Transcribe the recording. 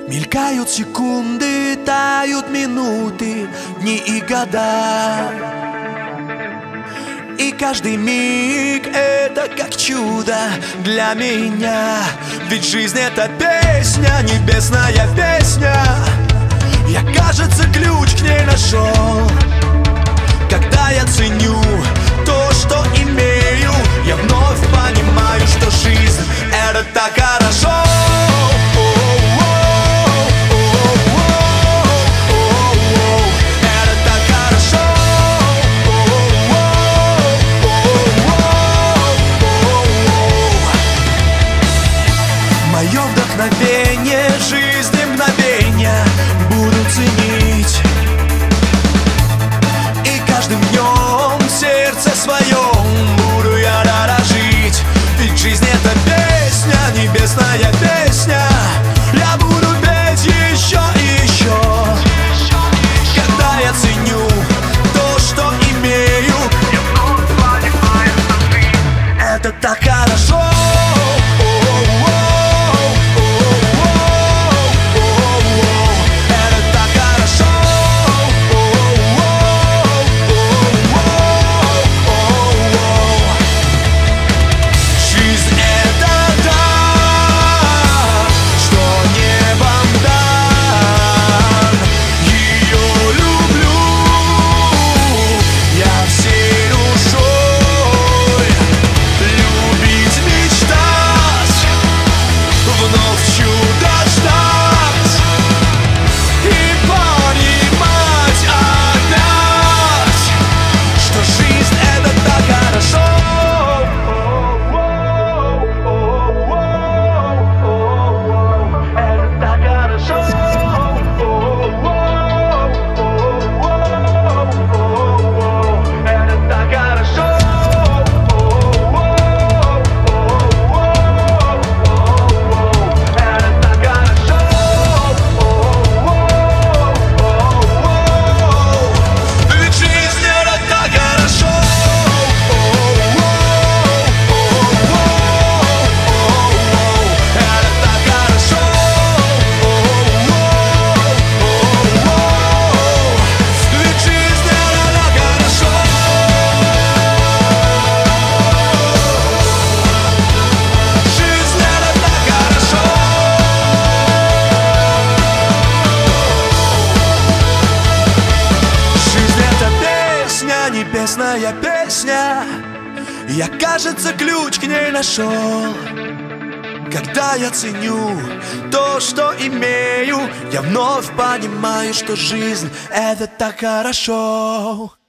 Мелькают секунды, тают минуты, дни и года. И каждый миг это как чудо для меня. Ведь жизнь это песня, небесная песня. Я, кажется, ключ к ней нашел. Когда я ценю то, что имею, я вновь понимаю, что жизнь это так хорошо. Мое вдохновение, жизни мгновения буду ценить. И каждым днем в сердце своем буду я дорожить. Ведь жизнь это песня, небесная песня. Я буду петь еще и еще. Когда я ценю то, что имею, я вновь понимаю, что жизнь это так хорошо. Небесная песня, я, кажется, ключ к ней нашел. Когда я ценю то, что имею, я вновь понимаю, что жизнь это так хорошо.